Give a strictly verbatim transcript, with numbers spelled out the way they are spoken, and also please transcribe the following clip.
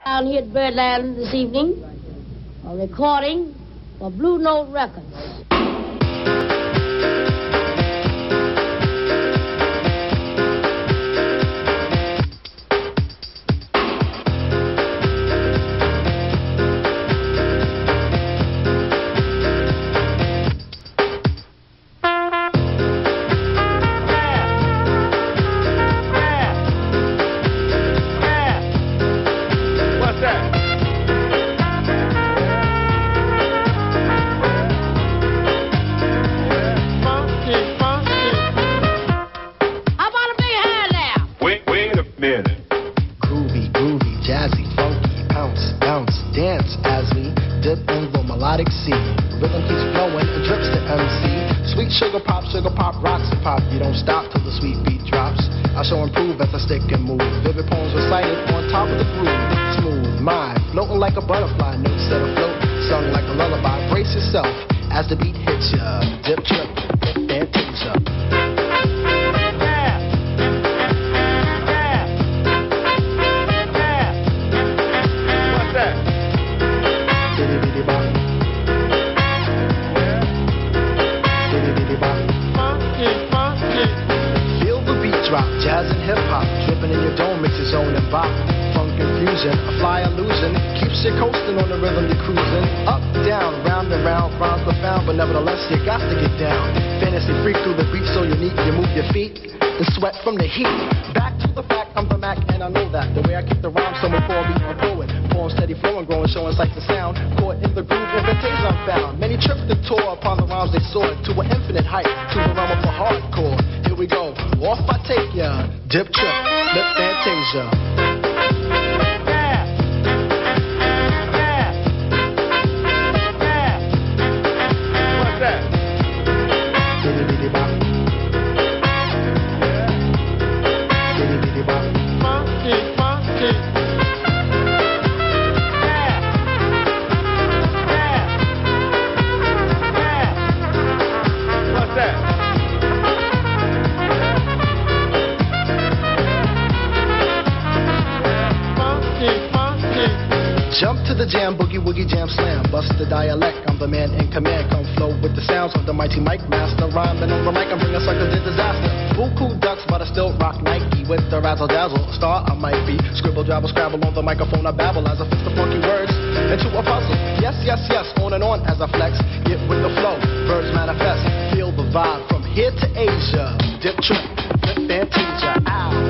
Down here at Birdland this evening, a recording for Blue Note Records. Jam, boogie, woogie, jam, slam, bust the dialect, I'm the man in command, come flow with the sounds of the mighty mic master, rhyming on the mic, I'm bringing suckers to disaster, buku ducks, but I still rock Nike, with the razzle dazzle, star I might be, scribble, jabble, scrabble, on the microphone I babble, as I fix the funky words, into a puzzle, yes, yes, yes, on and on as I flex, get with the flow, birds manifest, feel the vibe, from here to Asia, dip, trip, flip, fantasia, ow.